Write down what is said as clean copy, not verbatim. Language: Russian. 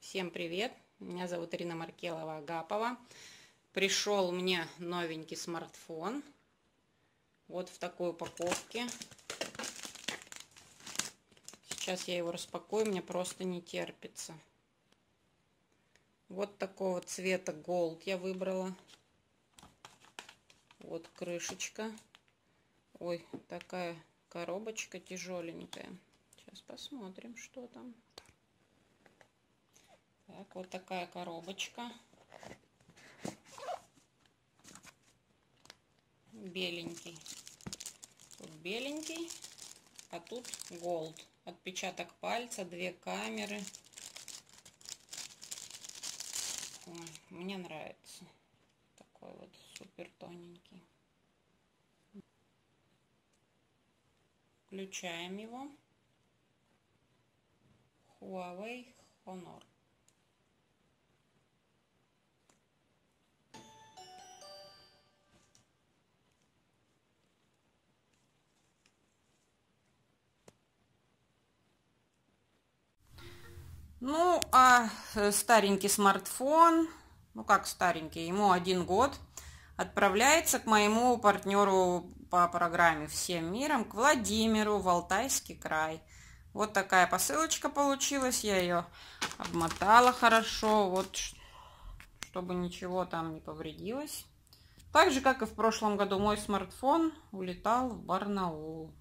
Всем привет! Меня зовут Ирина Маркелова-Агапова. Пришел мне новенький смартфон. Вот в такой упаковке. Сейчас я его распакую, мне просто не терпится. Вот такого цвета Gold я выбрала. Вот крышечка. Ой, такая коробочка тяжеленькая. Сейчас посмотрим, что там. Так, вот такая коробочка. Беленький. Тут беленький, а тут Gold. Отпечаток пальца, 2 камеры. Ой, мне нравится. Такой вот супер тоненький. Включаем его. Huawei Honor. Ну, а старенький смартфон, ну как старенький, ему 1 год, отправляется к моему партнеру по программе «Всем миром», к Владимиру, в Алтайский край. Вот такая посылочка получилась, я ее обмотала хорошо, вот, чтобы ничего там не повредилось. Так же, как и в прошлом году, мой смартфон улетал в Барнаул.